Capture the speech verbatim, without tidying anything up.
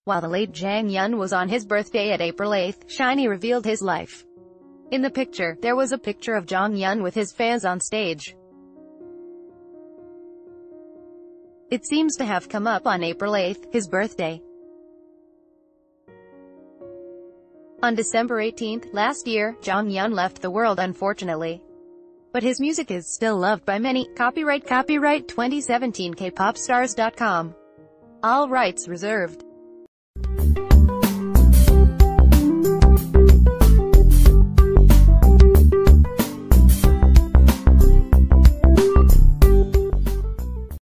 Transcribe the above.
While the late Jonghyun was on his birthday at April eighth, SHINee revealed his life. In the picture, there was a picture of Jonghyun with his fans on stage. It seems to have come up on April eighth, his birthday. On December eighteenth, last year, Jonghyun left the world unfortunately. But his music is still loved by many. Copyright Copyright twenty seventeen K pop stars dot com. All rights reserved.